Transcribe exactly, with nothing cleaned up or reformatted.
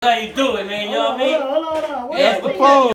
How you doing, man? You know what I mean? Hold on, hold on, hold on. Yeah, What's but the pose.